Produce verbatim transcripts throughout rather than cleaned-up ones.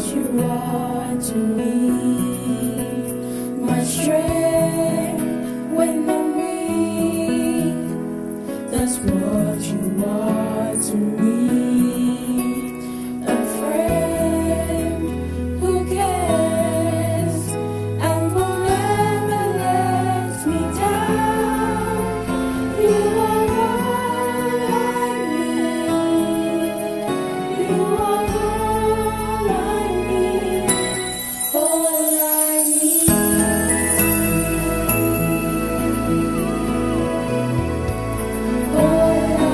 you are to me. My strength when I'm weak, that's what you are to me. A friend who cares and will never let me down. You are all I need. You are all I need. All I need. All I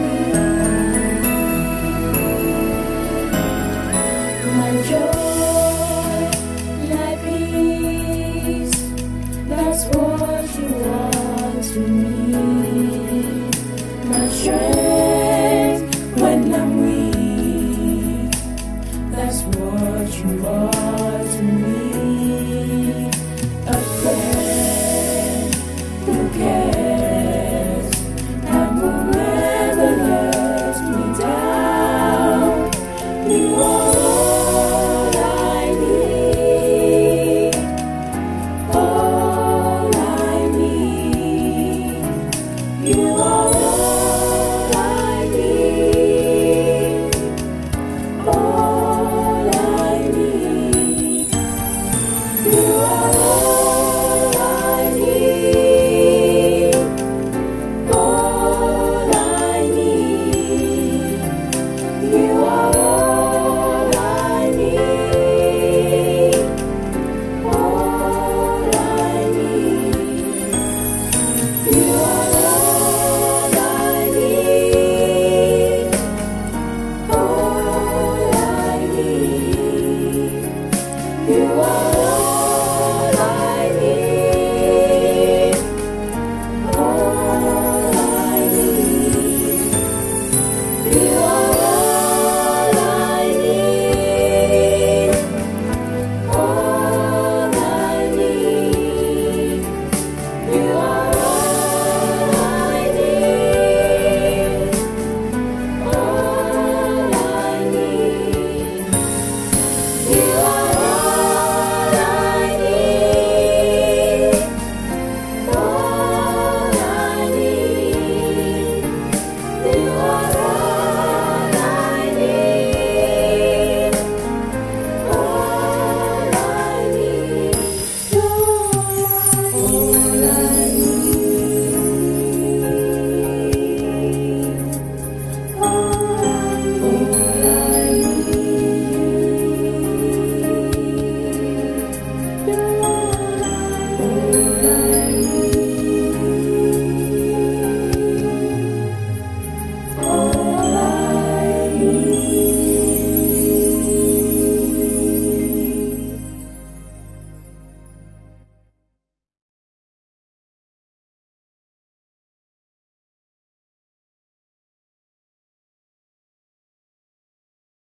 need. My joy, my peace, that's what you are to me. My strength when I'm weak, that's what you are to me. A friend who cares and will never let me down. You are all I need. All I need. You are all I need. All I need. You are all I need. All I need. You are all I need. All I need. You are all I need. All I need. You are